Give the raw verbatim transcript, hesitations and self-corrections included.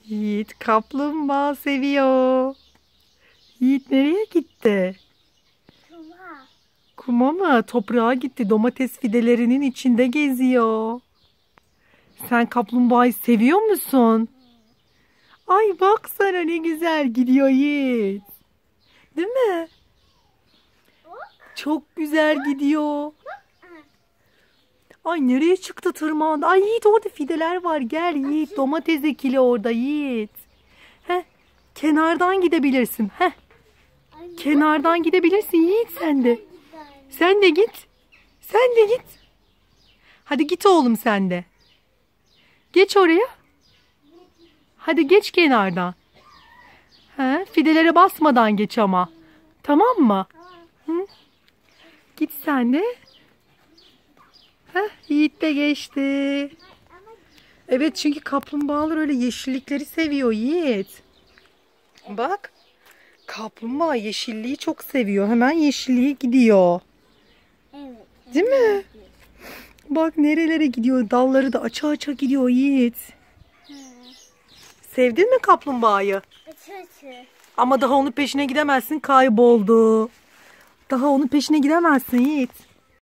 Yiğit kaplumbağa seviyor. Yiğit nereye gitti? Kuma. Kuma mı? Toprağa gitti. Domates fidelerinin içinde geziyor. Sen kaplumbağayı seviyor musun? Ay baksana ne güzel gidiyor Yiğit. Değil mi? Çok güzel gidiyor. Ay nereye çıktı tırmandı? Ay Yiğit orada fideler var. Gel Yiğit. Domates ekili orada Yiğit. Heh, kenardan gidebilirsin. Heh, kenardan gidebilirsin Yiğit sen de. Sen de git. Sen de git. Hadi git oğlum sen de. Geç oraya. Hadi geç kenardan. He, fidelere basmadan geç ama. Tamam mı? Hı? Git sen de. Heh, Yiğit de geçti. Evet çünkü kaplumbağalar öyle yeşillikleri seviyor Yiğit. Bak. Kaplumbağa yeşilliği çok seviyor. Hemen yeşilliğe gidiyor. Evet. Değil mi? Bak nerelere gidiyor. Dalları da aça aça gidiyor Yiğit. Sevdin mi kaplumbağayı? Ama daha onun peşine gidemezsin. Kayboldu. Daha onun peşine gidemezsin Yiğit.